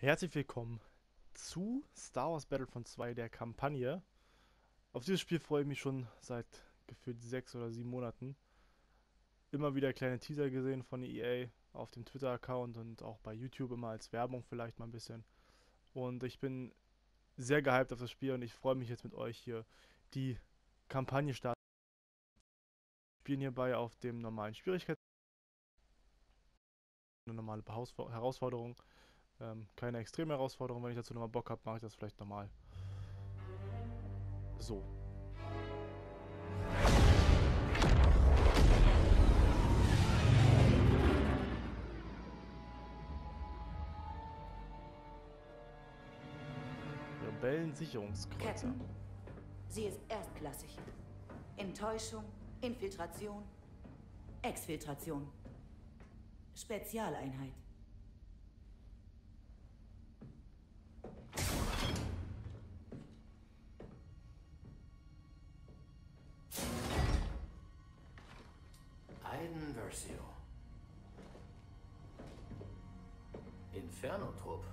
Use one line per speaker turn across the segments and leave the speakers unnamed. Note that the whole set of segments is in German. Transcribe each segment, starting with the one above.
Herzlich willkommen zu Star Wars Battlefront 2, der Kampagne. Auf dieses Spiel freue ich mich schon seit gefühlt 6 oder 7 Monaten. Immer wieder kleine Teaser gesehen von EA auf dem Twitter-Account und auch bei YouTube immer als Werbung vielleicht mal ein bisschen. Und ich bin sehr gehypt auf das Spiel und ich freue mich jetzt mit euch hier die Kampagne starten. Wir spielen hierbei auf dem normalen Schwierigkeitsgrad, eine normale Herausforderung. Keine extreme Herausforderung, wenn ich dazu nochmal Bock habe, mache ich das vielleicht normal. So. Rebellensicherungskreuzer.
Captain, sie ist erstklassig. Enttäuschung, Infiltration, Exfiltration. Spezialeinheit.
Aiden Versio. Inferno-Trupp.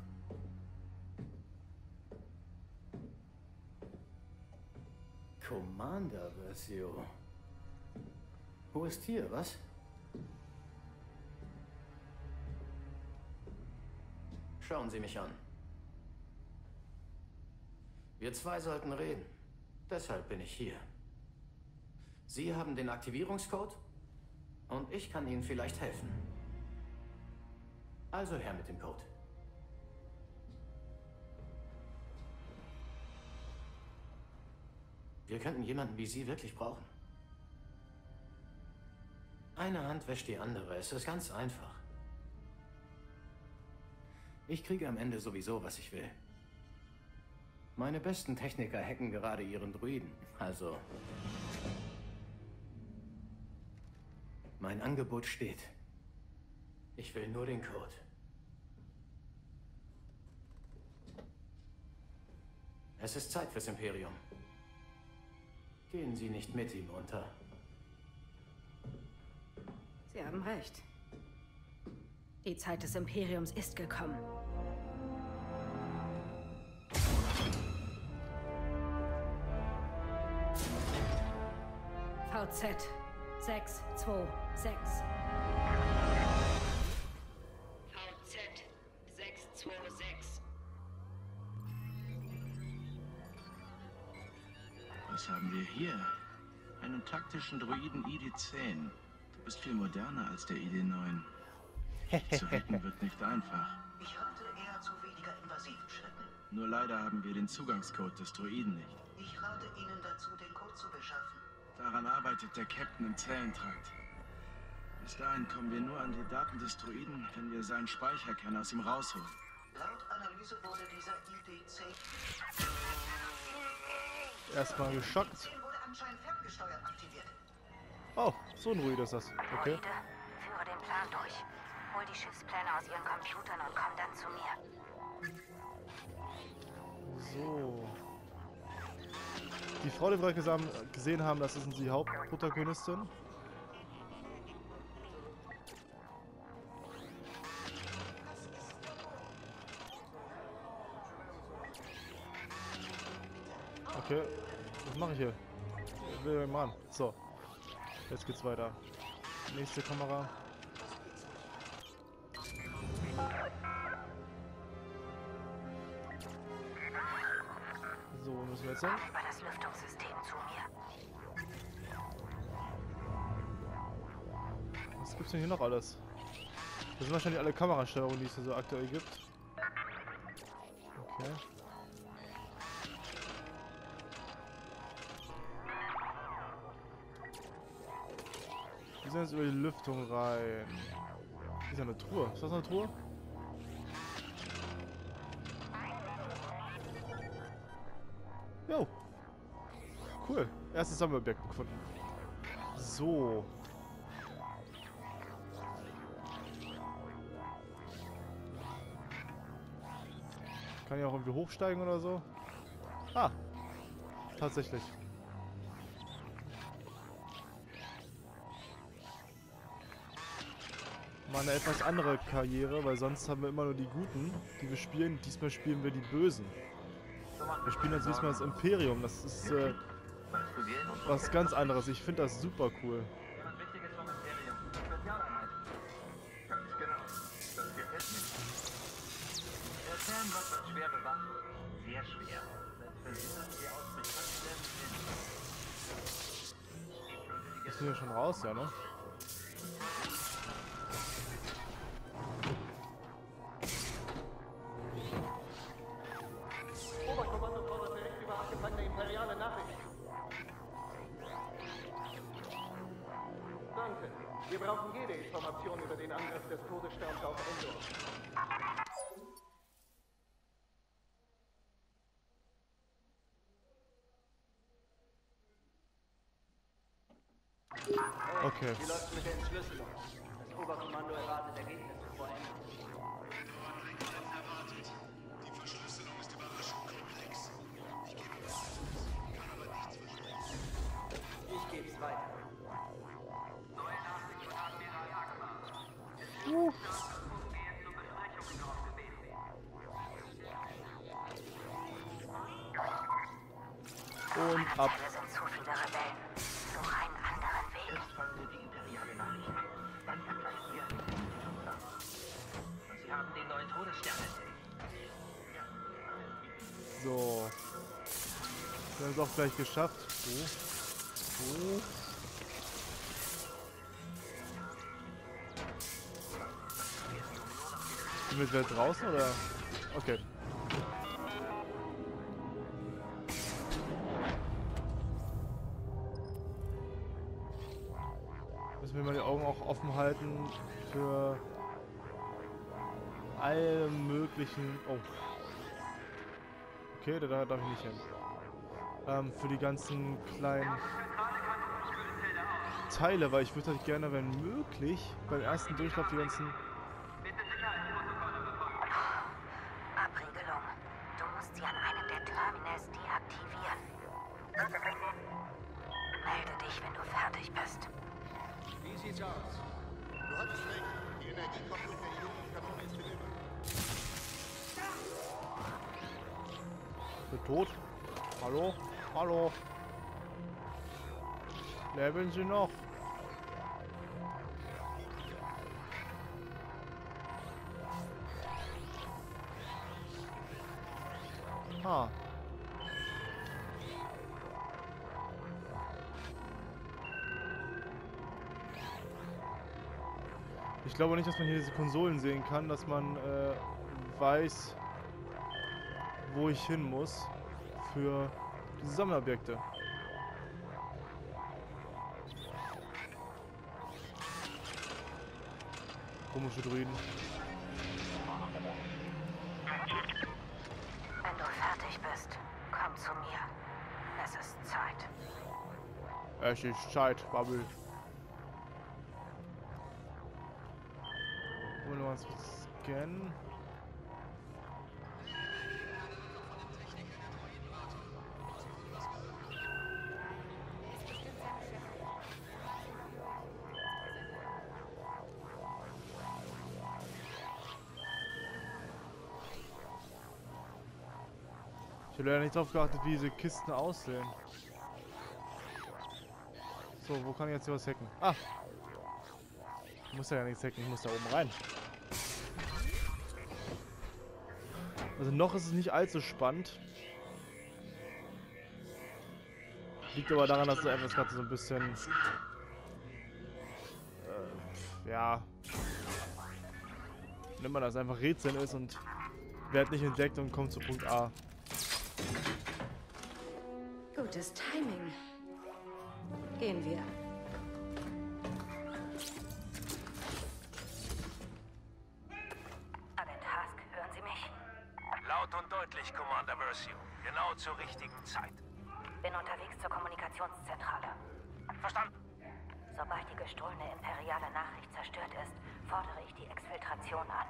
Commander Versio. Wo ist hier, was? Schauen Sie mich an. Wir zwei sollten reden. Deshalb bin ich hier. Sie haben den Aktivierungscode und ich kann Ihnen vielleicht helfen. Also her mit dem Code. Wir könnten jemanden wie Sie wirklich brauchen. Eine Hand wäscht die andere. Es ist ganz einfach. Ich kriege am Ende sowieso, was ich will. Meine besten Techniker hacken gerade ihren Druiden. Also... Mein Angebot steht. Ich will nur den Code. Es ist Zeit fürs Imperium. Gehen Sie nicht mit ihm unter.
Sie haben recht. Die Zeit des Imperiums ist gekommen. VZ 626.
VZ 626.
Was haben wir hier? Einen taktischen Droiden ID-10. Du bist viel moderner als der ID-9. Dich zu retten wird nicht einfach.
Ich rate eher zu weniger invasiven Schritten.
Nur leider haben wir den Zugangscode des Droiden nicht.
Ich rate Ihnen dazu, den Code zu beschaffen.
Daran arbeitet der Captain im Zellentrakt. Bis dahin kommen wir nur an die Daten des Droiden, wenn wir seinen Speicherkern aus ihm rausholen.
Laut Analyse wurde dieser ID-10
Erstmal geschockt.
wurde anscheinend ferngesteuert aktiviert.
Oh, so ein Ruid ist das. Okay.
Druide, führe den Plan durch. Hol die Schiffspläne aus ihren Computern und komm dann zu mir.
So. Die Frau, die wir gerade gesehen haben, das ist die Hauptprotagonistin. Okay, was mache ich hier? Ich will mal an. So, jetzt geht's weiter. Nächste Kamera. So, wo müssen wir jetzt hin?
Über das Lüftungssystem zu mir.
Was gibt's denn hier noch alles? Das sind wahrscheinlich alle Kamerastellungen, die es hier so aktuell gibt. Okay. Wir sind jetzt über die Lüftung rein. Hier ist eine Truhe. Ist das eine Truhe? Jo. Cool. Erstes Sammelobjekt gefunden. So. Kann ich auch irgendwie hochsteigen oder so? Ah. Tatsächlich. mal eine etwas andere Karriere, weil sonst haben wir immer nur die Guten, die wir spielen. Diesmal spielen wir die Bösen. Wir spielen jetzt diesmal das Imperium. Das ist was ganz anderes. Ich finde das super cool. Ist hier schon raus, ja, ne?
Oberkommando fordert direkt über abgefangene imperiale Nachrichten. Danke. Wir brauchen jede Information über den Angriff des Todessterns auf Endor.
Okay.
Wie läuft's mit der Entschlüsselung? Das Oberkommando erwartet Ergebnisse vor Ende.
Die Verschlüsselung ist überraschend komplex.
Ich geb's weiter.
Und ab.
Es sind zu viele Rebellen. Such einen anderen Weg.
Erst fangen wir die imperiale Nachricht. Dann vergleichen wir einen Technikschutzer. Und sie haben den neuen Todesstern entdeckt.
So. Wir haben es auch gleich geschafft. So. Sind wir jetzt wieder draußen oder? Okay. Müssen wir mal die Augen auch offen halten für alle möglichen. Oh. Okay, da darf ich nicht hin. Für die ganzen kleinen Teile, weil ich würde halt gerne, wenn möglich, beim ersten Durchlauf die ganzen.
Abriegelung. Du musst sie an einem der Terminals deaktivieren. Melde dich, wenn du fertig bist.
Wie sieht's aus? Du hattest recht. Die Energiekopplung der Ionenkanone ist hinüber.
Bin tot. Hallo? Hallo? Leben Sie noch? Ah. Ich glaube nicht, dass man hier diese Konsolen sehen kann, dass man weiß, wo ich hin muss für diese Sammlerobjekte. Komische Druiden.
Wenn du fertig bist, komm zu mir. Es ist Zeit.
Es ist Zeit, Bubble. Wollen wir mal was scannen? Ich habe leider nicht darauf geachtet, wie diese Kisten aussehen. So, wo kann ich jetzt hier was hacken? Ah! Ich muss ja nichts hacken, ich muss da oben rein. Also noch ist es nicht allzu spannend. Liegt aber daran, dass es einfach gerade so ein bisschen... ja... Nimmt man das einfach Rätseln ist und wird nicht entdeckt und kommt zu Punkt A.
Gutes Timing. Gehen wir. Agent Hask, hören Sie mich?
Laut und deutlich, Commander Versio. Genau zur richtigen Zeit.
Bin unterwegs zur Kommunikationszentrale.
Verstanden?
Sobald die gestohlene imperiale Nachricht zerstört ist, fordere ich die Exfiltration an.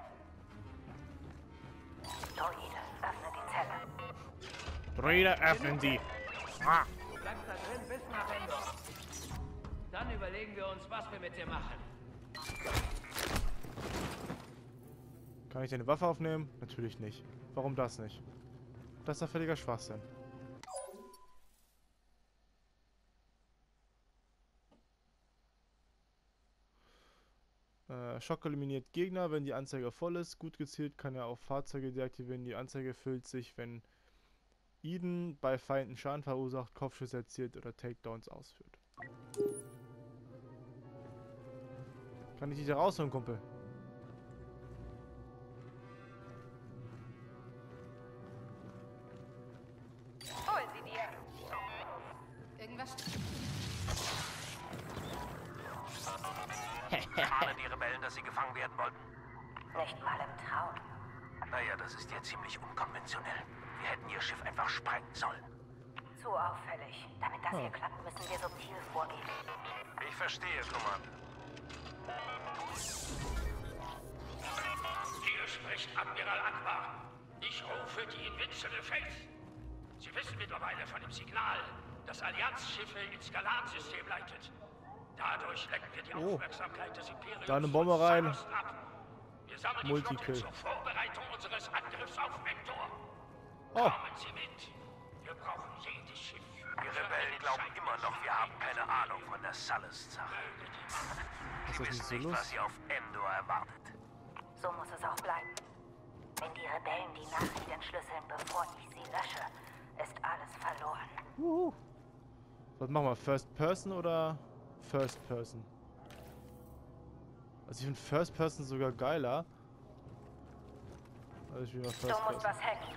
Droide, öffne die Zelle.
Droide, öffnen Sie! Ah.
Du bleibst da drin bis nach Endor. Dann überlegen wir uns, was wir mit dir machen.
Kann ich eine Waffe aufnehmen? Natürlich nicht. Warum das nicht? Das ist doch völliger Schwachsinn. Schock eliminiert Gegner, wenn die Anzeige voll ist. Gut gezielt kann er auch Fahrzeuge deaktivieren. Die Anzeige füllt sich, wenn Eden bei Feinden Schaden verursacht, Kopfschüsse erzielt oder Takedowns ausführt. Kann ich dich da rausholen, Kumpel?
Hol sie dir. Irgendwas...
Ahnen die Rebellen, dass sie gefangen werden wollten?
Nicht mal im Traum.
Naja, das ist ja ziemlich unkonventionell. Wir hätten ihr Schiff einfach sprengen sollen.
Zu auffällig. Damit das hier klappt, müssen wir subtil vorgehen.
Ich verstehe, Kommandant.
Hier spricht Admiral Akbar. Ich rufe die Invincible Faith. Sie wissen mittlerweile von dem Signal, das Allianzschiffe ins Galansystem leitet. Dadurch lenken wir die Aufmerksamkeit des Imperiums
da eine Bombe rein.
ab. Wir sammeln die Flotte zur Vorbereitung unseres Angriffs auf Vektor. Kommen Sie mit. Wir brauchen jedes Schiff.
Die Rebellen glauben immer noch, wir haben keine Ahnung von der Sullust-Sache. Sie wissen nicht, was sie auf Endor erwartet.
So muss es auch bleiben. Wenn die Rebellen die Nachricht entschlüsseln, bevor ich sie lösche, ist alles verloren.
Was machen wir? First Person oder First Person? Also ich finde First Person sogar geiler. Also ich will mal First Person.
Du musst was hacken.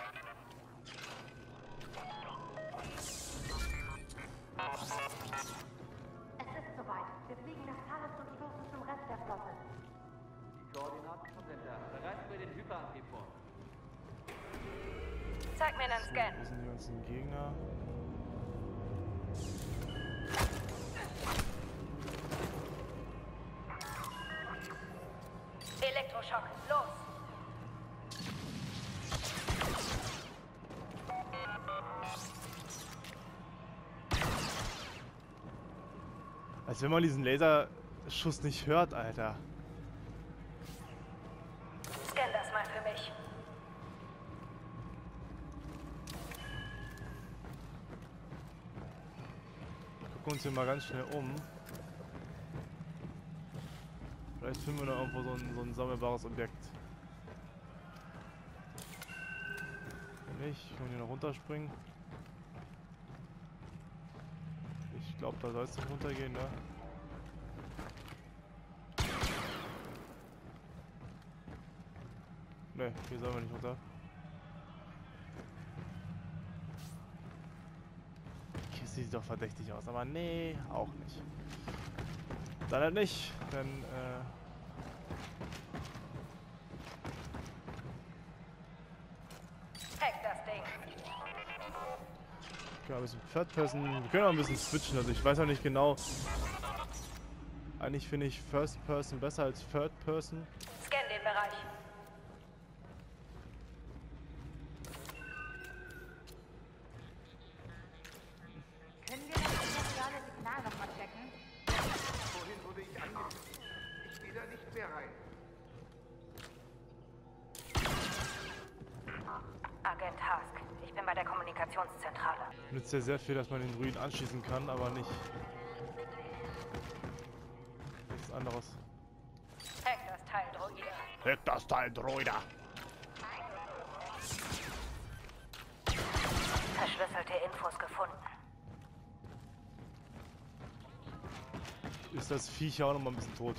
Es ist soweit. Wir fliegen nach Thales und stoßen zum Rest der Flotte.
Die Koordinaten vom Sender. Bereiten wir den Hyperantrieb vor.
Zeig mir einen Scan.
Wo sind die ganzen Gegner?
Elektroschock, los!
Als wenn man diesen Laserschuss nicht hört, Alter.
Scan das mal für mich.
Gucken uns hier mal ganz schnell um. Vielleicht finden wir noch irgendwo so ein sammelbares Objekt. Wenn nicht, können wir hier noch runterspringen. Ich glaube, da soll es nicht runtergehen, ne? Ne, hier sollen wir nicht runter. Hier sieht doch verdächtig aus, aber nee, auch nicht. Dann halt nicht, denn
Hack das Ding.
ja, ein bisschen Third Person. Wir können auch ein bisschen switchen, also ich weiß auch nicht genau. Eigentlich finde ich First Person besser als Third Person.
Scan den Bereich.
Können wir das initiale Signal nochmal checken?
Vorhin wurde ich angegriffen. Ich gehe da nicht mehr rein.
Agent Hask, ich bin bei der Kommunikationszentrale.
Nützt ja sehr viel, dass man den Druiden anschließen kann, aber nicht. Nichts anderes.
Hack das Teil, Droide.
Hack das Teil, Droide!
Verschlüsselte Infos gefunden.
Ist das Viech ja auch noch mal ein bisschen tot.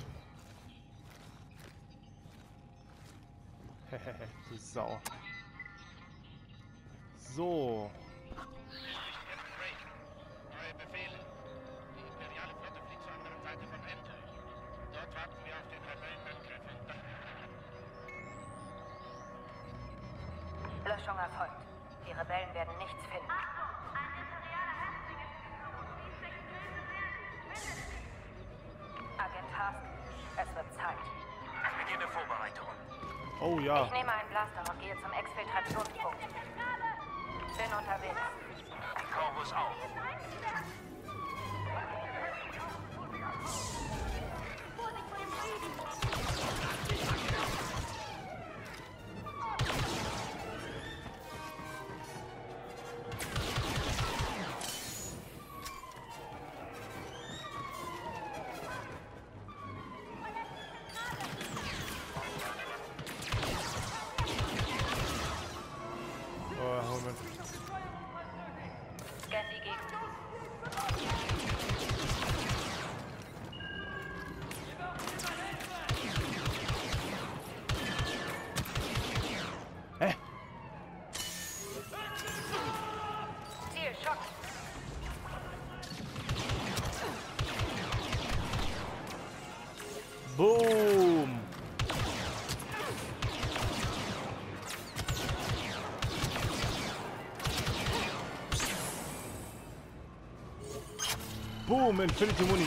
Hehehe, du Sau. So.
Neue Befehle. Die imperiale Flotte fliegt zur anderen Seite von Endor. Dort warten wir auf den Rebellenangriff.
Löschung erfolgt. Die Rebellen werden nichts finden. Agent Hask, es wird Zeit.
Beginne Vorbereitungen.
Oh ja.
Ich nehme einen Blaster und gehe zum Exfiltrationspunkt. Bin unterwegs.
Die Corvus auch.
Scan die Gegend.
Hä?
Ziel, Schock.
Boom! Boom, Infinity Muni.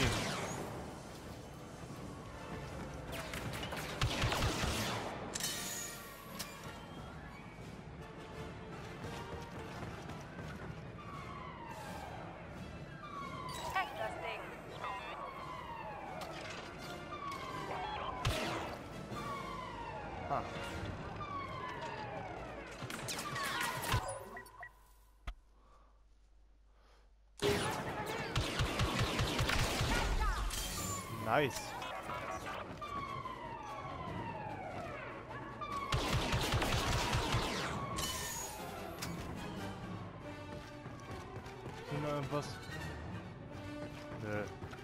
Hack das Ding.
Ah. Nice. Hier noch irgendwas? Nö.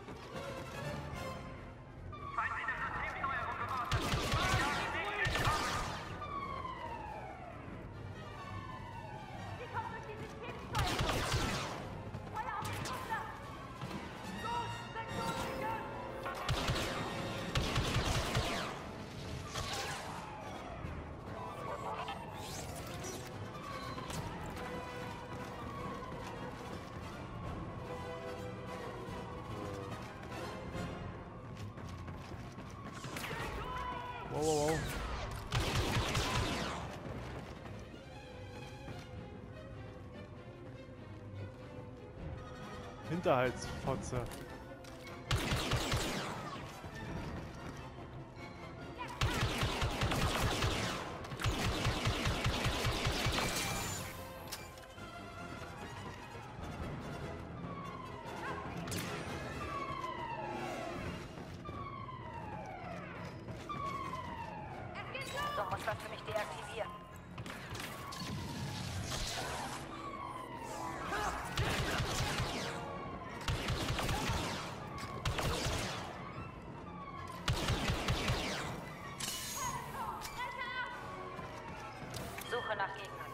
Wow, wow, wow. Hinterhaltsfotze.
Du musst das für mich deaktivieren. Suche nach Gegnern.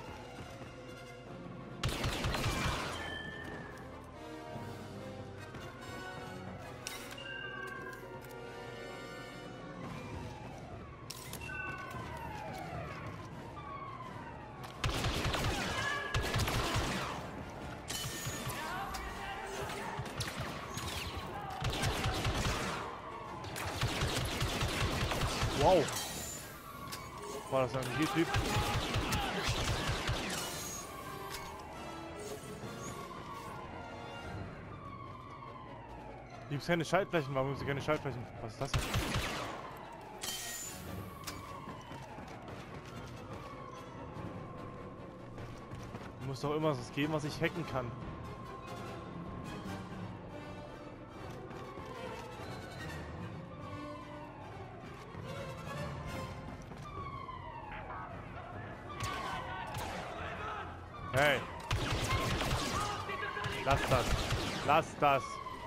Wow. War das ein G-Typ? Gibt es keine Schaltflächen? Warum gibt es keine Schaltflächen? Was ist das denn? Muss doch immer was geben, was ich hacken kann. Hey! Lass das! Lass das!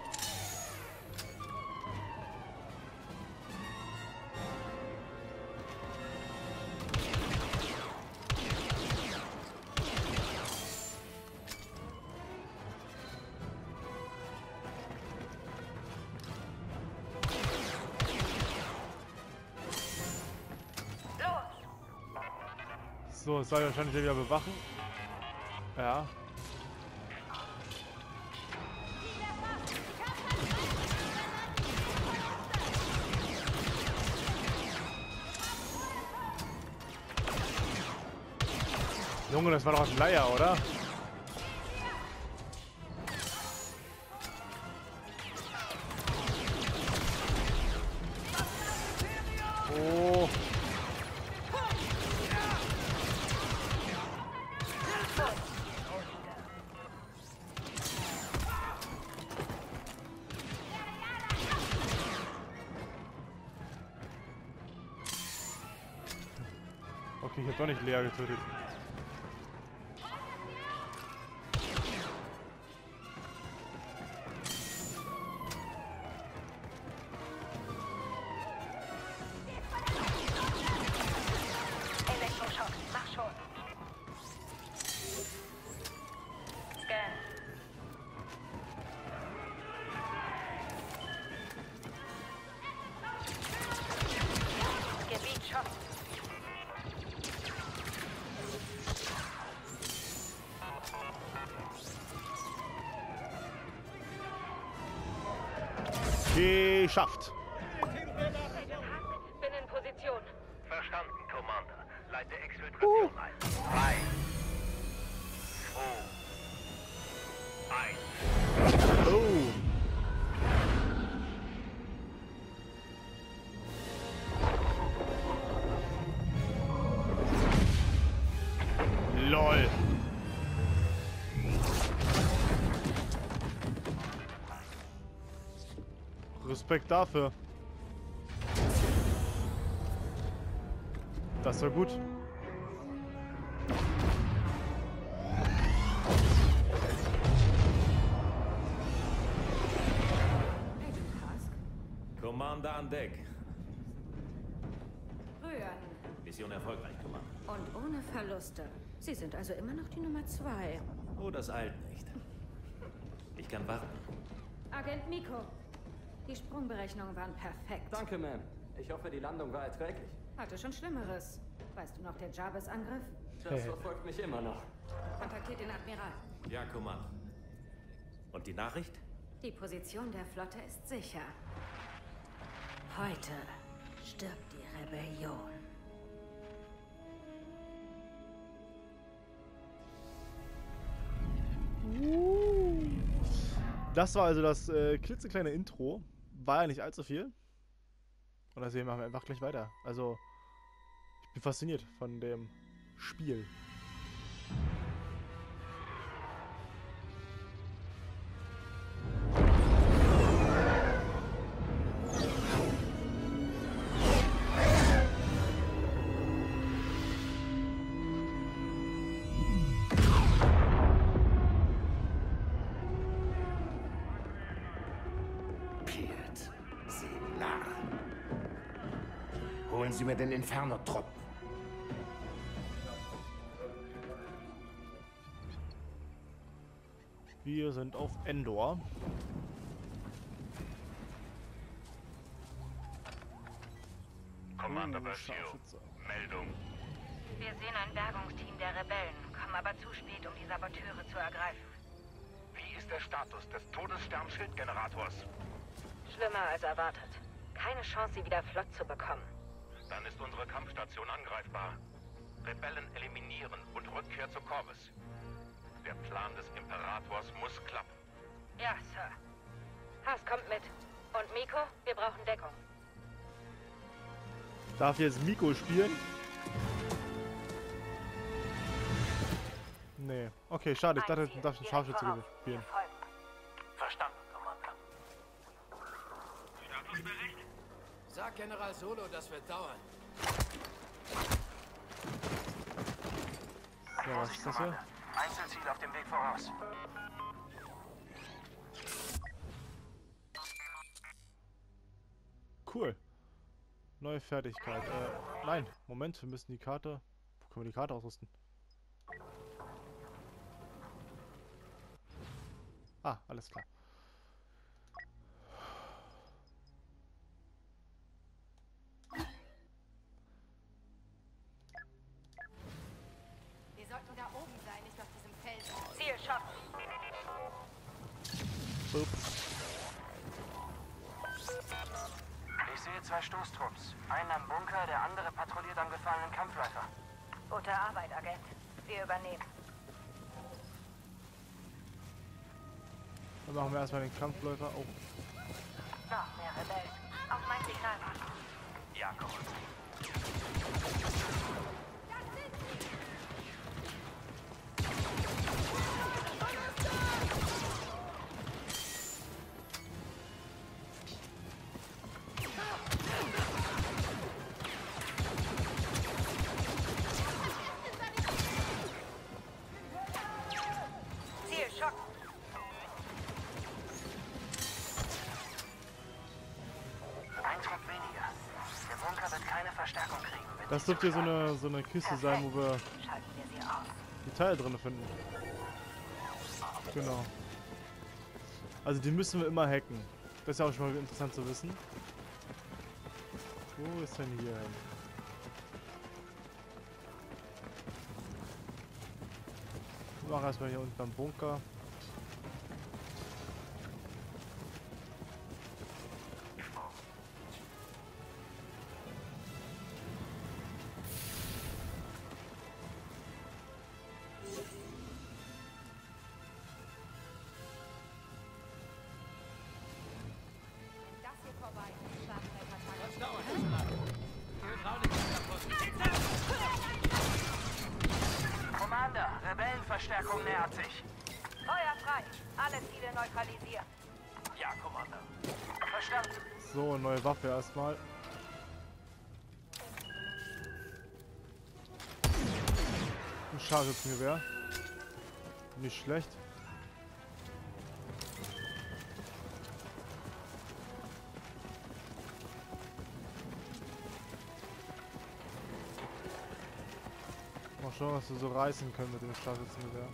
So, es soll ich wahrscheinlich wieder bewachen. Ja. Junge, das war doch ein Leier, oder? Okay, ich hab doch nicht Lea getötet.
Elektroschock, mach schon. Scan. Gebiet Schock.
Geschafft.
Bin in Position.
Verstanden, Commander. Leite Exfiltration ein. 3, 2, 1.
Oh. LOL. Respekt dafür. Das war gut.
Commander an Deck.
Rühren.
Mission erfolgreich, Commander.
Und ohne Verluste. Sie sind also immer noch die Nummer 2.
Oh, das eilt nicht. Ich kann warten.
Agent Miko. Die Sprungberechnungen waren perfekt.
Danke, Ma'am. Ich hoffe, die Landung war erträglich.
Hatte schon Schlimmeres. Weißt du noch der Jarvis-Angriff?
Das verfolgt mich immer noch.
Kontaktiert den Admiral.
Ja, Commander. Und die Nachricht?
Die Position der Flotte ist sicher. Heute stirbt die Rebellion.
Das war also das klitzekleine Intro. War ja nicht allzu viel. Und deswegen machen wir einfach gleich weiter. Also, ich bin fasziniert von dem Spiel.
Holen Sie mir den Inferno-Trupp.
Wir sind auf Endor.
Commander Bashir, Meldung.
Wir sehen ein Bergungsteam der Rebellen, kommen aber zu spät, um die Saboteure zu ergreifen.
Wie ist der Status des Todesstern-Schildgenerators?
Schlimmer als erwartet. Keine Chance, sie wieder flott zu bekommen.
Dann ist unsere Kampfstation angreifbar. Rebellen eliminieren und Rückkehr zu Corvus. Der Plan des Imperators muss klappen.
Ja, Sir. Haas kommt mit. Und Miko, wir brauchen Deckung.
Darf jetzt Miko spielen? Nee. Okay, schade. Ich dachte, du darfst einen Scharfschütze spielen.
Verstanden, Commander.
Statusbericht? Sag General Solo, das wird dauern.
Ja, was ist das hier?
Einzelziel auf dem Weg voraus.
Cool. Neue Fertigkeit. Nein, Moment, wir müssen die Karte... Wo können wir die Karte ausrüsten? Ah, alles klar.
Wir sollten da oben sein, nicht auf diesem Feld.
Zielschock.
Ich sehe 2 Stoßtrupps. Einen am Bunker, der andere patrouilliert am gefallenen Kampfleiter.
Gute Arbeit, Agent. Wir übernehmen.
Dann machen wir erstmal den Kampfläufer auf.
Noch mehr Rebellen. Auf mein Signal warten.
Ja, Commander.
Das dürfte hier so eine Kiste sein, wo wir die Teile drin finden. Genau. Also die müssen wir immer hacken. Das ist ja auch schon mal interessant zu wissen. Wo ist denn hier hin? Wir machen erstmal hier unten am Bunker.
Commander, Rebellenverstärkung nähert sich.
Feuer frei. Alle Ziele neutralisieren.
Ja, Commander. Verstanden.
So, neue Waffe erstmal. Ein Scharfschützengewehr. Nicht schlecht. Mal schauen, was wir so reißen können mit dem Scharfschützengewehr.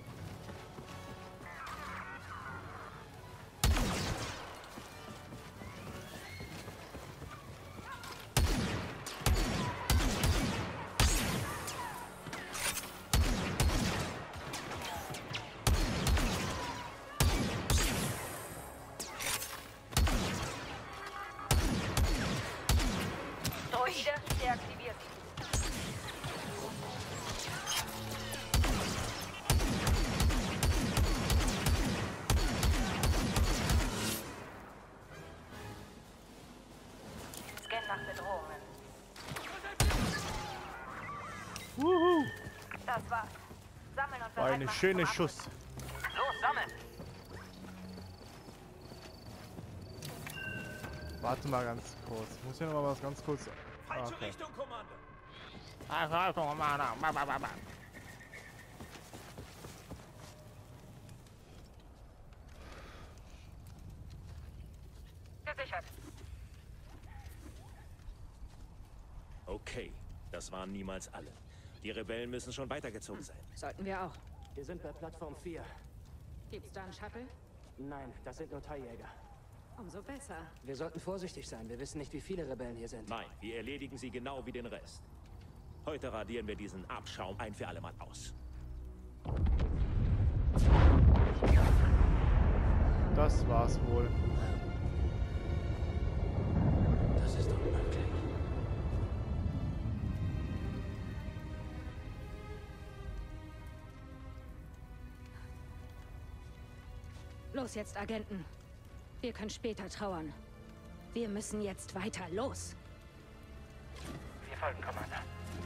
Droide deaktiviert. Scan nach Bedrohungen.
Wuhu!
Das war's. Sammeln und
War
bereit
eine
machen
schöne
zum
Schuss.
Los, sammeln!
Warte mal ganz kurz. Ich muss hier noch mal was ganz kurz.
Falsche
Okay.
Richtung, Commander.
Gesichert.
Okay, das waren niemals alle. Die Rebellen müssen schon weitergezogen sein.
Sollten wir auch.
Wir sind bei Plattform 4.
Gibt's da einen Shuttle?
Nein, das sind nur Teiljäger.
Umso besser.
Wir sollten vorsichtig sein. Wir wissen nicht, wie viele Rebellen hier sind.
Nein, wir erledigen sie genau wie den Rest. Heute radieren wir diesen Abschaum ein für alle Mal aus.
Das war's wohl.
Das ist unmöglich.
Los jetzt, Agenten. Wir können später trauern. Wir müssen jetzt weiter. Los!
Wir folgen, Commander.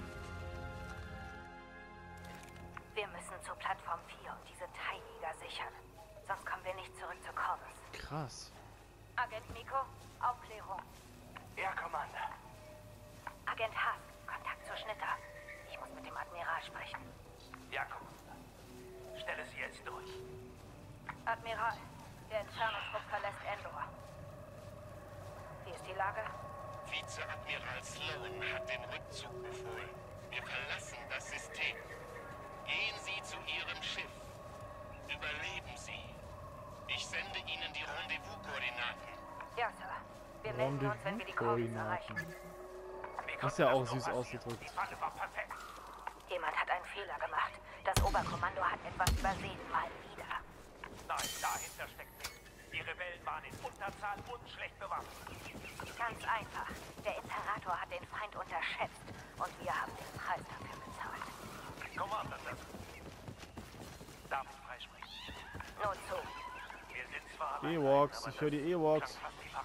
Wir müssen zur Plattform 4 und diese Teiljäger sichern. Sonst kommen wir nicht zurück zu Corvus.
Krass.
Agent Miko, Aufklärung.
Ja, Commander.
Agent Haas, Kontakt zur Schnitter. Ich muss mit dem Admiral sprechen.
Ja, Commander. Stelle sie jetzt durch.
Admiral, der Inferno-Trupp verlässt Endor. Wie ist die Lage?
Vizeadmiral Sloan hat den Rückzug befohlen. Wir verlassen das System. Gehen Sie zu Ihrem Schiff. Überleben Sie. Ich sende Ihnen die Rendezvous-Koordinaten.
Ja, Sir. Wir melden uns, wenn wir die Corvus erreichen.
Das ist ja auch süß ausgedrückt.
Jemand hat einen Fehler gemacht. Das Oberkommando hat etwas übersehen, mal wieder.
Nein, dahinter steckt nichts. Die Rebellen waren in Unterzahl und schlecht bewaffnet.
Ganz einfach. Der Imperator hat den Feind unterschätzt und wir haben den Preis dafür bezahlt.
Commander, das... Darf ich freisprechen?
Nur zu.
Wir sind zwar...
Ewoks, ich höre die Ewoks.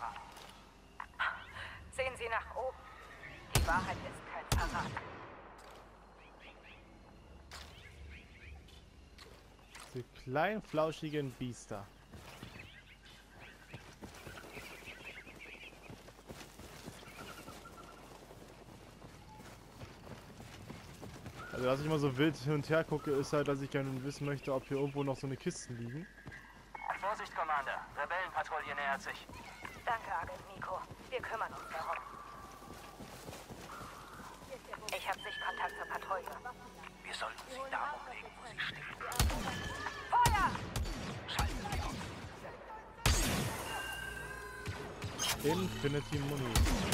Sehen Sie nach oben. Die Wahrheit ist kein Verrat.
Die kleinen flauschigen Biester. Also, dass ich immer so wild hin und her gucke, ist halt, dass ich gerne wissen möchte, ob hier irgendwo noch so eine Kisten liegen.
Vorsicht, Commander. Rebellenpatrouille nähert sich.
Danke, Agent Miko. Wir kümmern uns darum. Ich Ich habe Sichtkontakt zur Patrouille.
Wir sollten sie da umlegen, wo sie stehen.
Feuer!
Schalten sie auf.
Infinity Muni.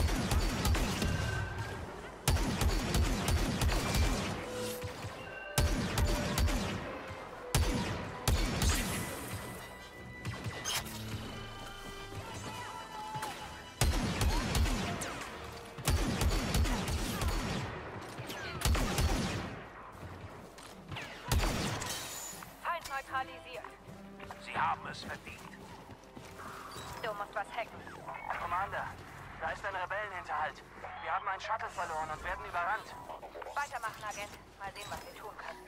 Feind neutralisiert.
Sie haben es verdient.
Du musst was hacken.
Commander, da ist ein Rebellenhinterhalt. Wir haben einen Shuttle verloren und werden überrannt.
Weitermachen, Agent. Mal sehen, was wir tun können.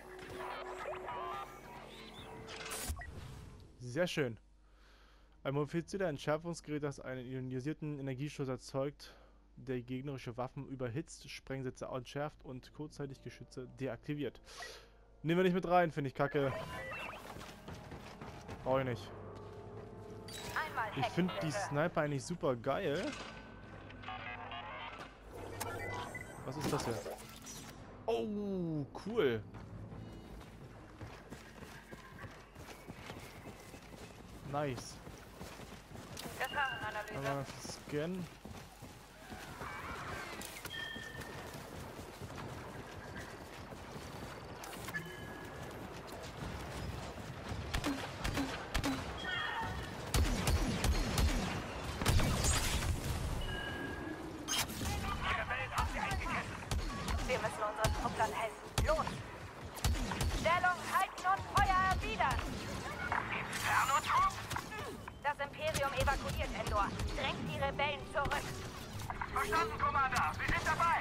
Sehr schön. Ein modifizierter Entschärfungsgerät, das einen ionisierten Energiestoß erzeugt, der gegnerische Waffen überhitzt, Sprengsätze entschärft und kurzzeitig Geschütze deaktiviert. Nehmen wir nicht mit rein, finde ich kacke. Brauche ich nicht. Ich finde die Sniper eigentlich super geil. Was ist das hier? Oh, cool. Nice.
Gefahrenanalyse.
Einmal scannen.
Wir müssen unseren Trupplern helfen. Los! Stellung halten und Feuer erwidern!
Inferno-Trupp!
Das Imperium evakuiert Endor. Drängt die Rebellen zurück.
Verstanden, Commander. Wir sind dabei.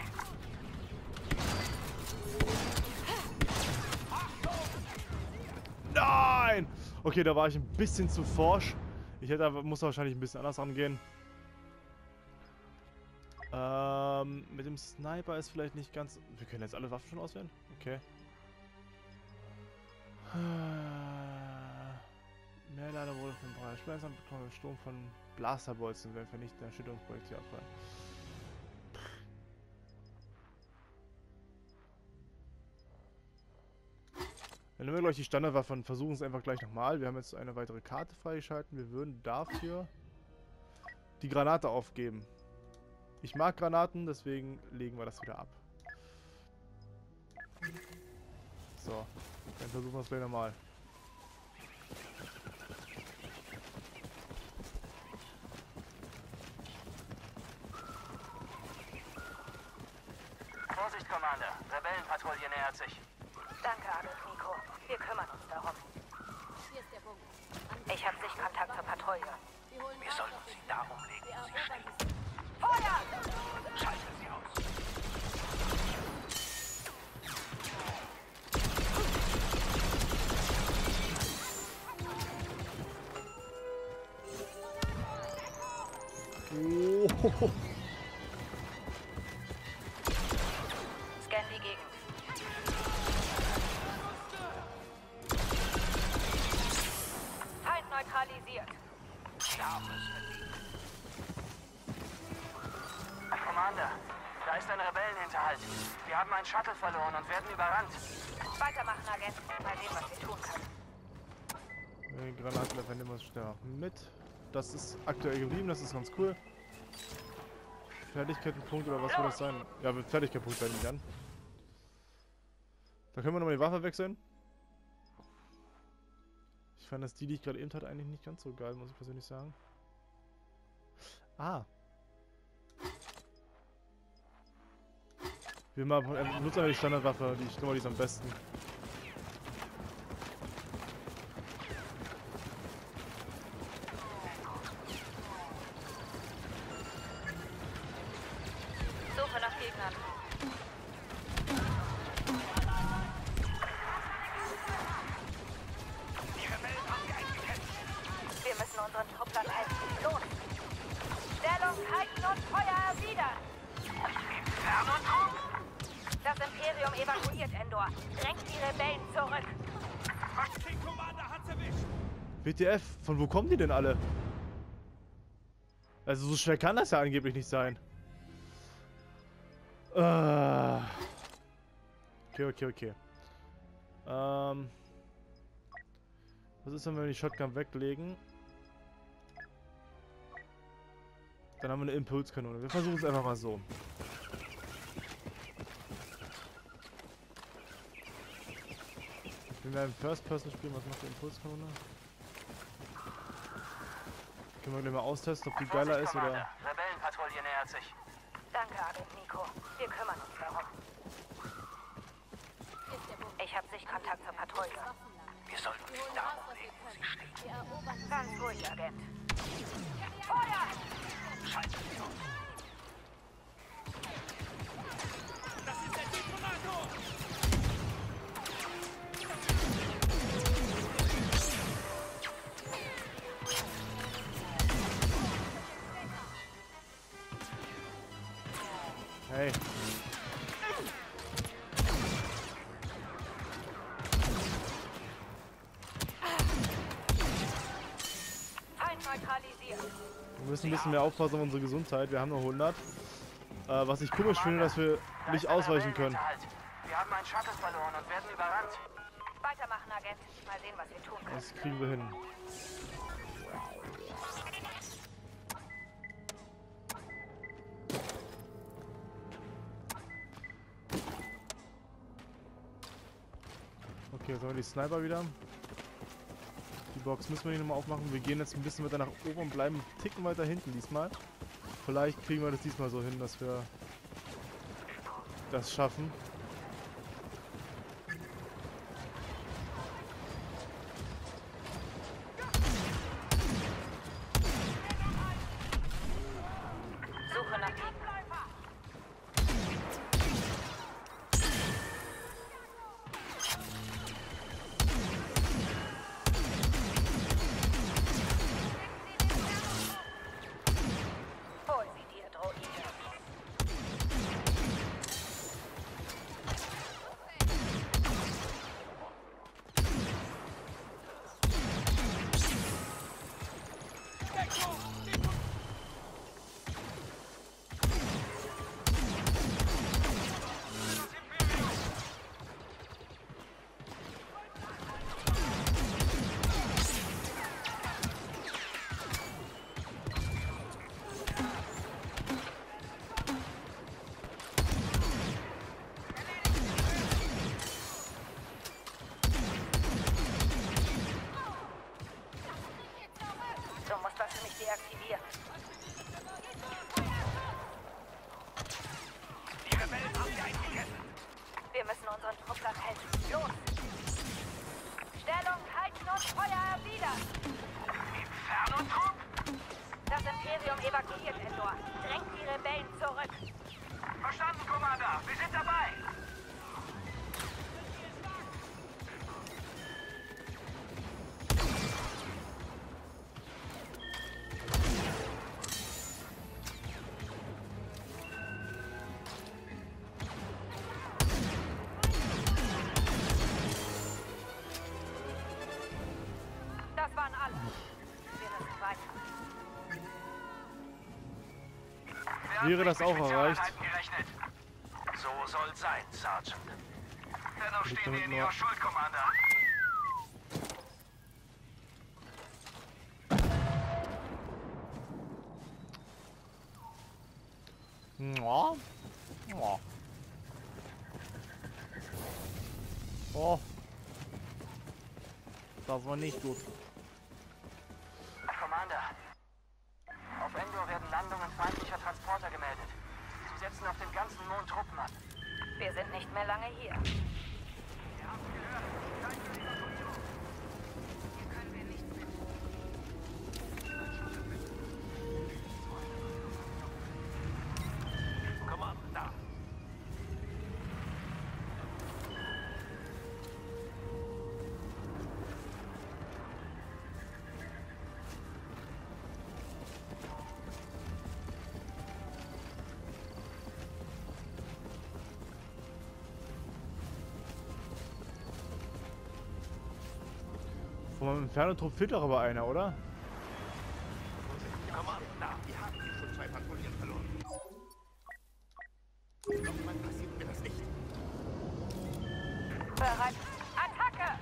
Nein! Okay, da war ich ein bisschen zu forsch. Muss wahrscheinlich ein bisschen anders angehen. Mit dem Sniper ist vielleicht nicht ganz... Wir können jetzt alle Waffen schon auswählen? Okay. Mehrlader wurde von 3 Schmerzen bekommen. Sturm von Blasterbolzen werden vernichtende Erschütterungsprojekte abfallen. Dann nehmen wir gleich die Standardwaffe und versuchen es einfach gleich nochmal. Wir haben jetzt eine weitere Karte freigeschalten. Wir würden dafür die Granate aufgeben. Ich mag Granaten, deswegen legen wir das wieder ab. So, dann versuchen wir es gleich nochmal.
Vorsicht, Commander. Rebellenpatrouille nähert sich.
Danke, Adolf Nico. Wir kümmern uns darum.
Hier ist der Punkt.
Ich habe Sichtkontakt zur Patrouille.
Wir sollten sie da umlegen, wo sie stehen.
Feuer!
Schalten sie aus.
Oh.
Scan die Gegend. Feind neutralisiert.
Sie haben es verdient.
Commander, da ist ein Rebellenhinterhalt. Wir haben einen Shuttle verloren und werden überrannt.
Weitermachen, Agent. Mal sehen, was wir tun können.
Granatwerfer nehmen wir schnell mit. Das ist aktuell geblieben, das ist ganz cool. Fertigkeitenpunkt oder was soll das sein? Ja, wird Fertigkeitenpunkt werden die dann. Da können wir nochmal die Waffe wechseln. Ich fand das die ich gerade eben hatte, eigentlich nicht ganz so geil, muss ich persönlich sagen. Ah. Wir benutzen aber die Standardwaffe, ich glaube, die ist am besten.
Suche nach Gegnern.
Die Rebellen haben sie eingekämpft.
Wir müssen unseren Trupplern helfen. Los! Stellung halten und Feuer erwidern!
Inferno-Trupp!
Das Imperium evakuiert Endor. Drängt die Rebellen zurück.
King Commander hat's erwischt.
WTF, von wo kommen die denn alle? Also so schwer kann das ja angeblich nicht sein. Okay. Was ist, wenn wir die Shotgun weglegen? Dann haben wir eine Impulskanone. Wir versuchen es einfach mal so. Wenn wir im First Person spielen, was macht die Impulskanone? Können wir gleich mal austesten, ob die geiler ist oder...
Rebellenpatrouille nähert sich.
Danke, Agent Nico. Wir kümmern uns darum. Ich habe Sichtkontakt zur Patrouille.
Wir sollten sie da umlegen, wo sie steht.
Ganz ruhig, Agent. Feuer!
Scheiße,
Das ist der Detonator!
Hey.
Feind neutralisiert.
Wir müssen ein bisschen mehr aufpassen auf unsere Gesundheit. Wir haben nur 100. Was ich komisch finde, dass wir nicht ausweichen können.
Wir haben einen Shuttle verloren und werden überrannt.
Weitermachen, Agent. Mal sehen, was wir tun können.
Das kriegen wir hin. Okay, jetzt haben wir die Sniper wieder. Die Box müssen wir hier nochmal aufmachen. Wir gehen jetzt ein bisschen weiter nach oben und bleiben einen Ticken weiter hinten diesmal. Vielleicht kriegen wir das diesmal so hin, dass wir das schaffen.
Suche nach Gegner. Hol sie dir, Droide. Du musst das für mich deaktivieren.
Die Rebellen haben sie eingegessen.
Wir müssen unseren Trupplern helfen. Los! Stellung halten und Feuer erwidern!
Inferno-Trupp?
Das Imperium evakuiert Endor. Drängt die Rebellen zurück.
Verstanden, Commander. Wir sind dabei.
Das waren alle. Wir müssen weiter.
Wäre das auch erreicht?
So soll sein, Sergeant. Dennoch
Ich
stehen wir in
nur-
Ihrer Schuld, Commander.
Ja. Ja. Oh. Das war nicht gut.
Commander. Auf Endor werden Landungen feindlicher Transporter gemeldet. Sie setzen auf dem ganzen Mond Truppen an.
Wir sind nicht mehr lange hier.
Commander.
Von meinem Inferno-Trupp fehlt doch aber einer, oder?
Commander, wir haben hier schon 2 Patrouillen verloren. Nochmal passiert mir das nicht.
Bereit. Attacke!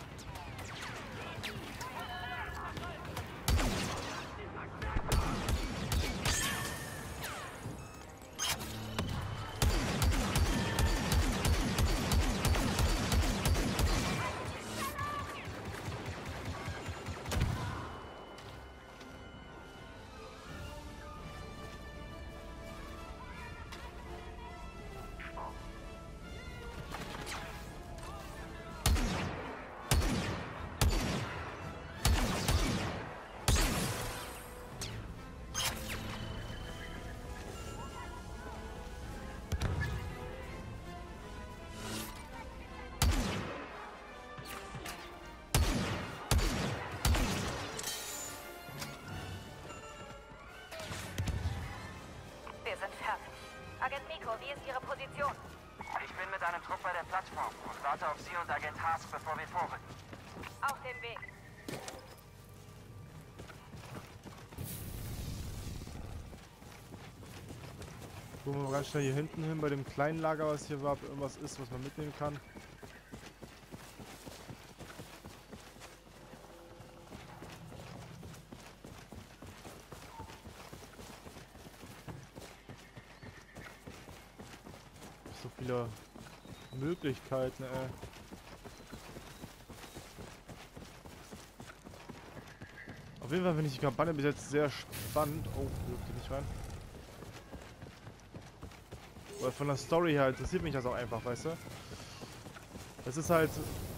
Wir sind fertig. Agent Miko, wie ist Ihre Position?
Ich bin mit einem Trupp bei der Plattform und warte auf Sie und Agent Hask, bevor wir vorrücken.
Auf dem Weg.
Gucken wir mal ganz schnell hier hinten hin bei dem kleinen Lager, was hier war, ob irgendwas ist, was man mitnehmen kann. So viele Möglichkeiten, ey. Auf jeden Fall finde ich die Kampagne bis jetzt sehr spannend. Oh, dürfte nicht rein. Weil von der Story her interessiert mich das auch einfach, weißt du? Es ist halt...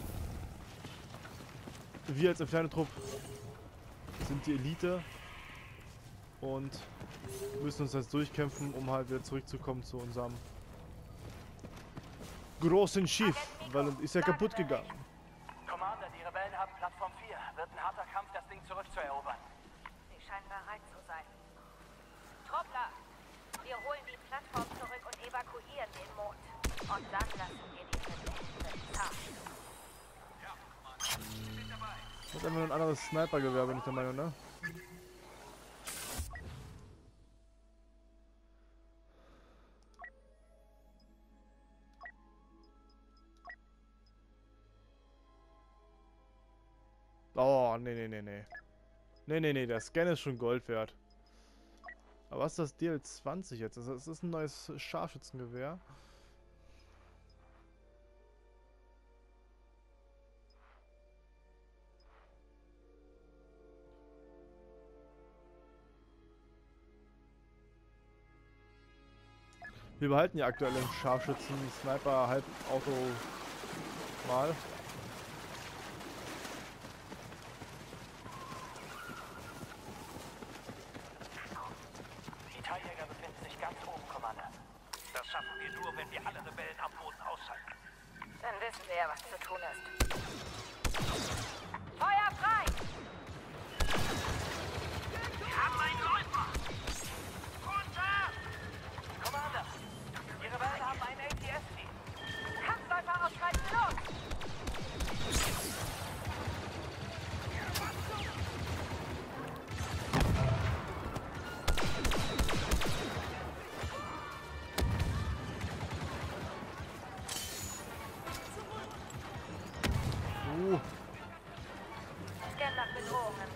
Wir als Inferno-Trupp sind die Elite und müssen uns jetzt durchkämpfen, um halt wieder zurückzukommen zu unserem großen Schiff, weil es ist ja kaputt gegangen.
Commander, die Rebellen haben Plattform 4. Wird ein harter Kampf, das Ding zurückzuerobern.
Sie scheinen bereit zu sein. Truppler, wir holen die Plattform zurück und evakuieren den Mond. Und dann lassen wir die Rebellen zahlen.
Das ist einfach nur ein anderes Snipergewehr, bin ich der Meinung, ne? Oh, nee. Nee, der Scan ist schon Gold wert. Aber was ist das DL20 jetzt? Das ist ein neues Scharfschützengewehr. Wir behalten ja aktuell im Scharfschützen Sniper Halbauto mal.
Die Teiljäger befinden sich ganz oben, Commander. Das schaffen wir nur, wenn wir alle Rebellen am Boden ausschalten.
Dann wissen wir ja, was zu tun ist. Feuer frei!
Wir haben einen Läufer! Runter! Commander, die Rebellen haben einen ATST.
Kampfläufer ausschalten, los! Scan nach Bedrohungen.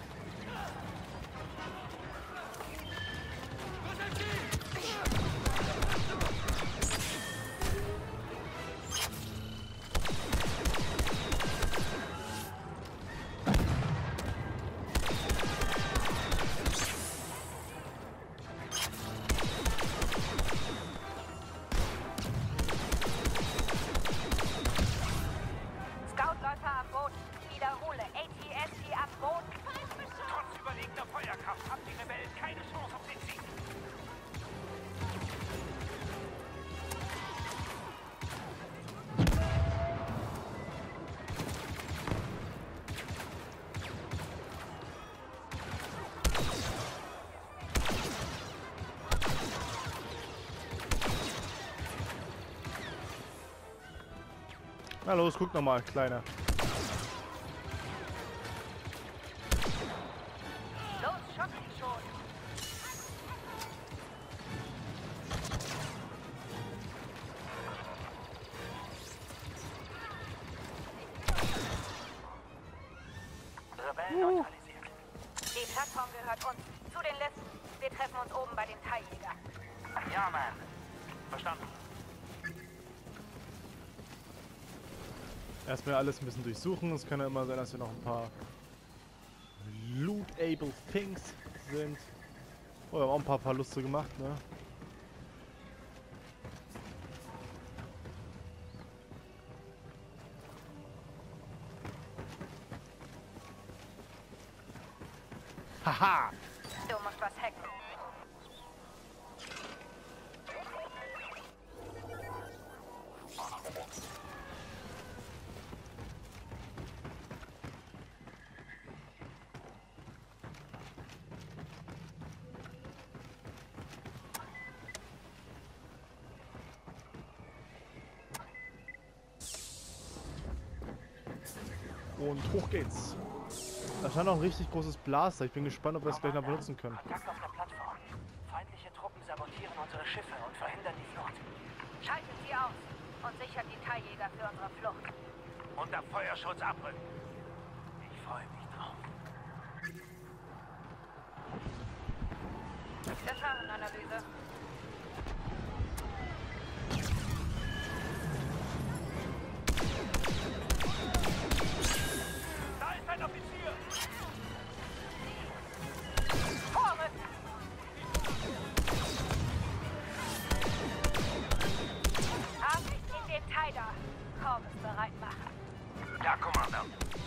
Scoutläufer am Boden. Wiederhole, ATST am Boden.
Trotz überlegener Feuerkraft haben die Rebellen keine Chance auf den Sieg.
Na los, guck noch mal, Kleiner.
Los, schock dich schon.
neutralisiert.
Die Plattform gehört uns. Zu den Listen. Wir treffen uns oben bei den TIE-Jägern.
Ja, Mann. Verstanden.
Erstmal alles ein bisschen durchsuchen. Es kann ja immer sein, dass wir noch ein paar Loot-able Things sind. Oh, wir haben auch ein paar Verluste gemacht, ne? Haha!
Du musst was hacken.
Und hoch geht's. Da stand noch ein richtig großes Blaster. Ich bin gespannt, ob wir es gleich noch benutzen können.
Kontakt auf der Plattform. Feindliche Truppen sabotieren unsere Schiffe und verhindern die Flucht.
Schalten Sie aus und sichert die TIE-Jäger für unsere Flucht.
Unter Feuerschutz abrücken.
Ich freue mich drauf.
Gefahrenanalyse.
Da ist ein Offizier!
Vorrücken! Absicht in den TIE da. Korvus bereit machen.
Ja, Commander.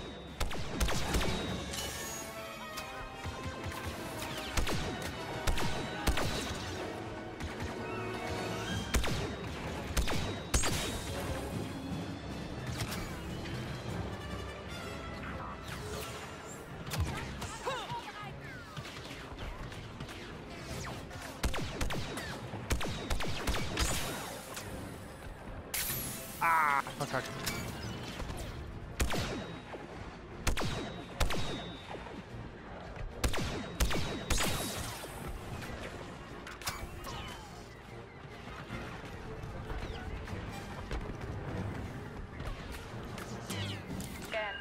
Ah, verkackt.
Scan.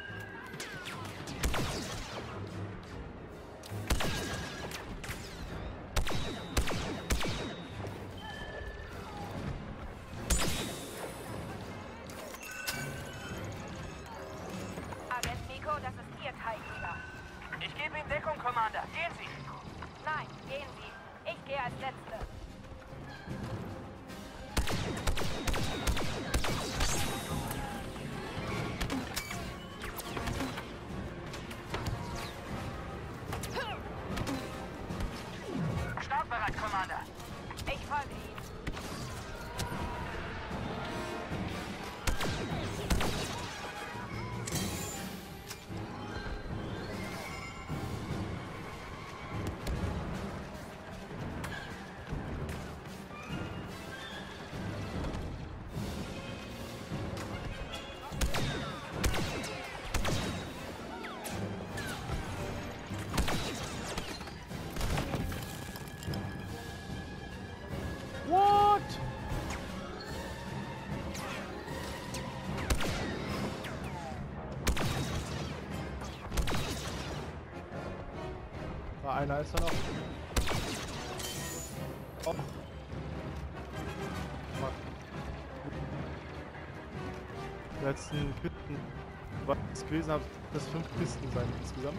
Agent Miko, das ist Ihr TIE-Jäger.
Ich gebe Ihnen Deckung, Commander. Gehen Sie!
Nein, gehen Sie. Ich gehe als Letzte.
Startbereit, Commander.
Ich folge Ihnen.
What? War einer ist da noch. Oh. Mann. Die letzten Kisten, was ich gelesen habe, dass 5 Kisten sein insgesamt.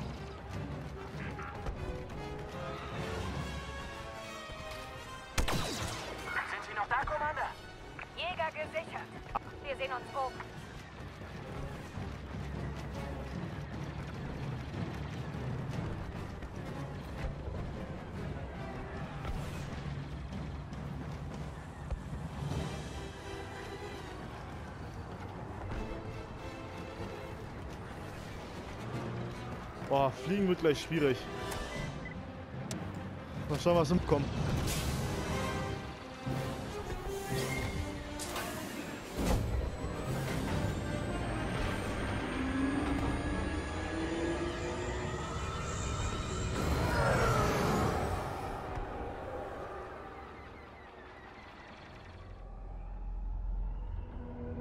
Sind Sie noch da, Commander?
Jäger gesichert. Wir sehen uns oben.
Boah, fliegen wird gleich schwierig. Mal schauen, was umkommt.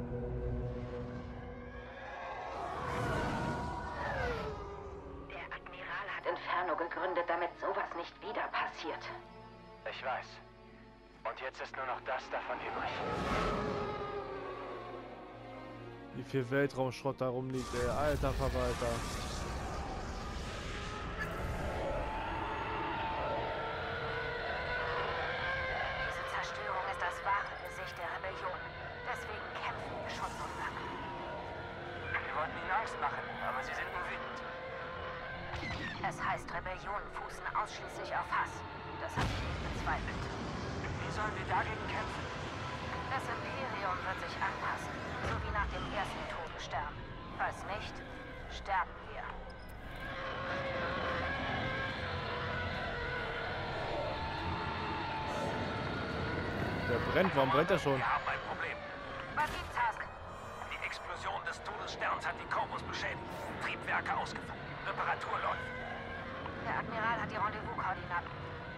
Der nicht wieder passiert.
Ich weiß. Und jetzt ist nur noch das davon übrig.
Wie viel Weltraumschrott da rumliegt, ey. Alter Verwalter.
Diese Zerstörung ist das wahre Gesicht der Rebellion. Deswegen kämpfen wir schon so lange.
Wir wollten ihnen Angst machen, aber sie sind nur wütend.
Es heißt, Rebellionen fußen ausschließlich auf Hass. Das habe ich nicht bezweifelt.
Wie sollen wir dagegen kämpfen?
Das Imperium wird sich anpassen, so wie nach dem ersten Todesstern. Falls nicht, sterben wir.
Der brennt, warum brennt er schon?
Wir haben ein Problem.
Was gibt's, Hask?
Die Explosion des Todessterns hat die Corvus beschädigt. Triebwerke ausgefallen. Reparatur läuft.
Der Admiral hat die Rendezvous-Koordinaten.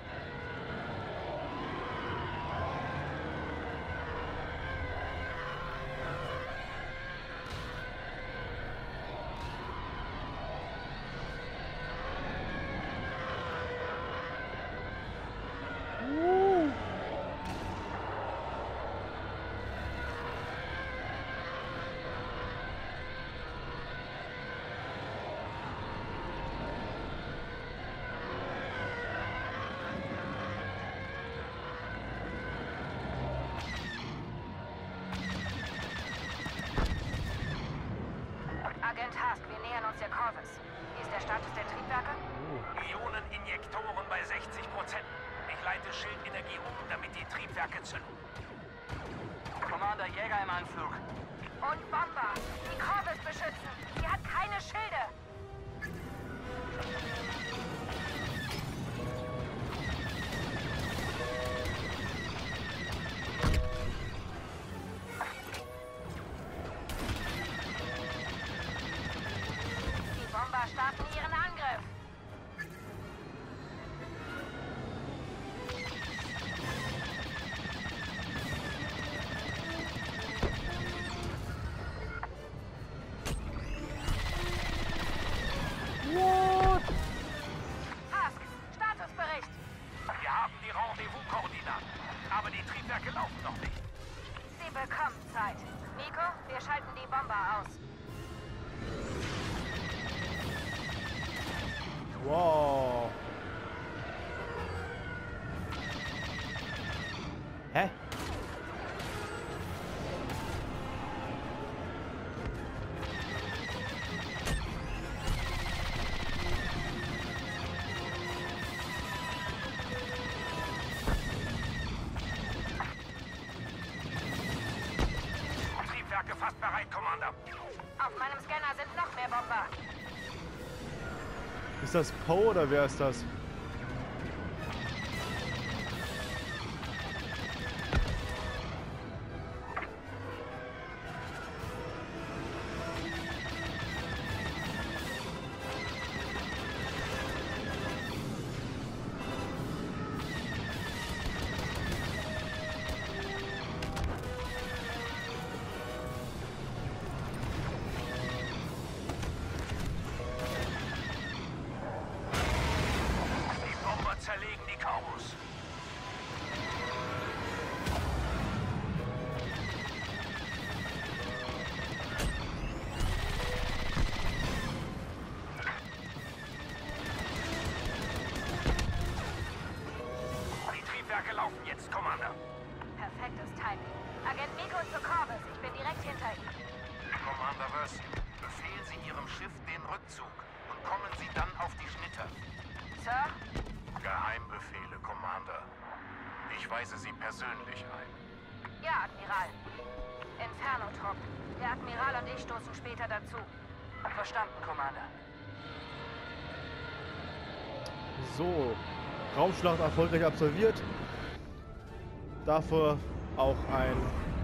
Agent Hask, wir nähern uns der Corvus. Wie ist der Status der Triebwerke?
Ioneninjektoren bei 60%. Ich leite Schildenergie um, damit die Triebwerke zünden.
Commander, Jäger im Anflug.
Und Bomber! Die Corvus beschützen! Sie hat keine Schilde! Die Bomber starten ihren Angriff! Hask, Statusbericht!
Wir haben die Rendezvous-Koordinaten, aber die Triebwerke laufen noch nicht.
Sie bekommen Zeit. Nico, wir schalten die Bomber aus.
Wow. Hä?
Triebwerke fast bereit, Commander.
Auf meinem Scanner sind noch mehr Bomber.
Ist das Poe oder wer ist das?
Die Bomber zerlegen die Corvus. Die Triebwerke laufen jetzt, Commander.
Perfektes Timing. Agent Nico zur Corvus. Ich bin direkt hinter Ihnen.
Commander Versio, befehlen Sie Ihrem Schiff den Rückzug und kommen Sie dann auf die Schnitter.
Sir?
Geheimbefehle, Commander. Ich weise Sie persönlich ein.
Ja, Admiral. Inferno-Trupp. Der Admiral und ich stoßen später dazu.
Verstanden, Commander.
So. Raumschlacht erfolgreich absolviert. Dafür auch ein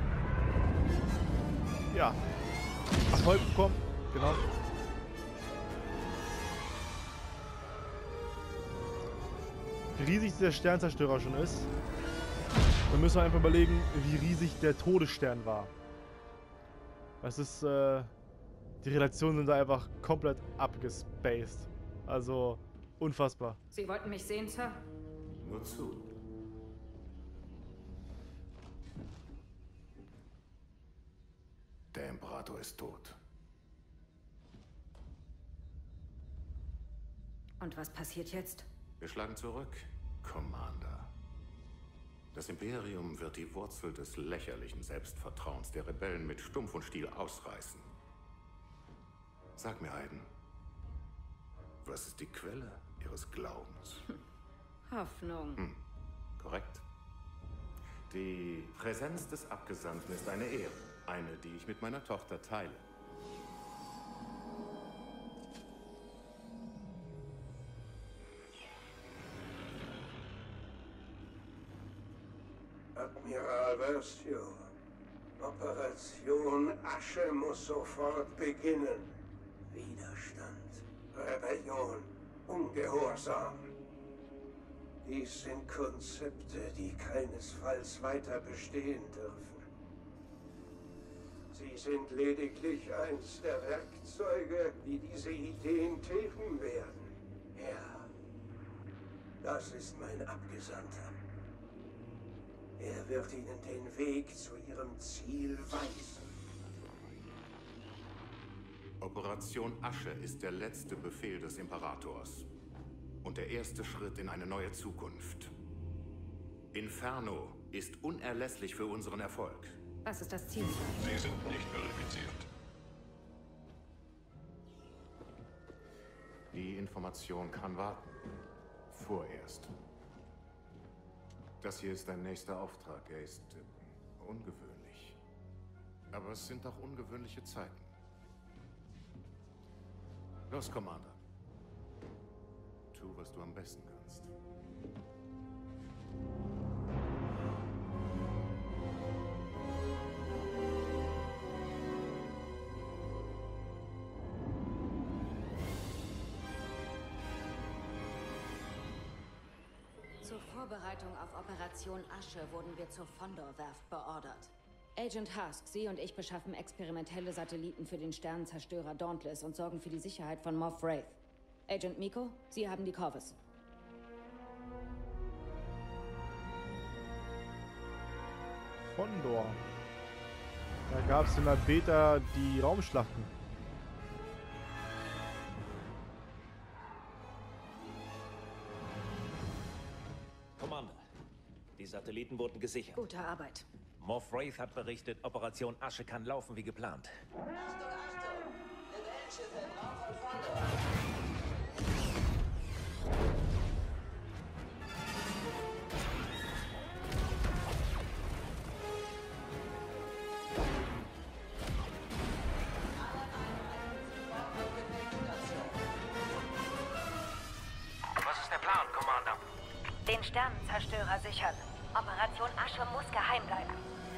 Erfolg bekommen. Genau. Wie riesig der Sternzerstörer schon ist, dann müssen wir einfach überlegen, wie riesig der Todesstern war. Das ist, die Relationen sind da einfach komplett abgespaced. Also, Unfassbar.
Sie wollten mich sehen, Sir?
Nur zu.
Der Imperator ist tot.
Und was passiert jetzt?
Wir schlagen zurück, Commander. Das Imperium wird die Wurzel des lächerlichen Selbstvertrauens der Rebellen mit Stumpf und Stiel ausreißen. Sag mir, Aiden, was ist die Quelle Ihres Glaubens?
Hoffnung.
Korrekt. Die Präsenz des Abgesandten ist eine Ehre. Eine, die ich mit meiner Tochter teile.
Admiral Versio, Operation Asche muss sofort beginnen. Widerstand, Rebellion, Ungehorsam. Dies sind Konzepte, die keinesfalls weiter bestehen dürfen. Sie sind lediglich eins der Werkzeuge, die diese Ideen tilgen werden. Ja, das ist mein Abgesandter. Er wird Ihnen den Weg zu Ihrem Ziel weisen.
Operation Asche ist der letzte Befehl des Imperators. Und der erste Schritt in eine neue Zukunft. Inferno ist unerlässlich für unseren Erfolg.
Was ist das Ziel?
Sie sind nicht verifiziert.
Die Information kann warten. Vorerst. Das hier ist ein nächster Auftrag. Er ist ungewöhnlich. Aber es sind auch ungewöhnliche Zeiten. Los, Commander. Tu, was du am besten kannst.
Zur Vorbereitung auf Operation Asche wurden wir zur Fondor-Werft beordert. Agent Hask, Sie und ich beschaffen experimentelle Satelliten für den Sternenzerstörer Dauntless und sorgen für die Sicherheit von Moff Wraith. Agent Miko, Sie haben die Corvus.
Fondor. Da gab es in der Beta die Raumschlachten.
Commander, die Satelliten wurden gesichert.
Gute Arbeit.
Moff Wraith hat berichtet, Operation Asche kann laufen wie geplant.
Was ist der Plan, Commander?
Den Sternenzerstörer sichern. Operation Asche muss geheim bleiben.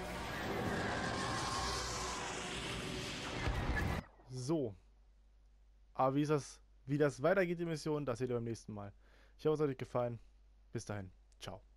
So. Aber wie das weitergeht, die Mission, das seht ihr beim nächsten Mal. Ich hoffe, es hat euch gefallen. Bis dahin. Ciao.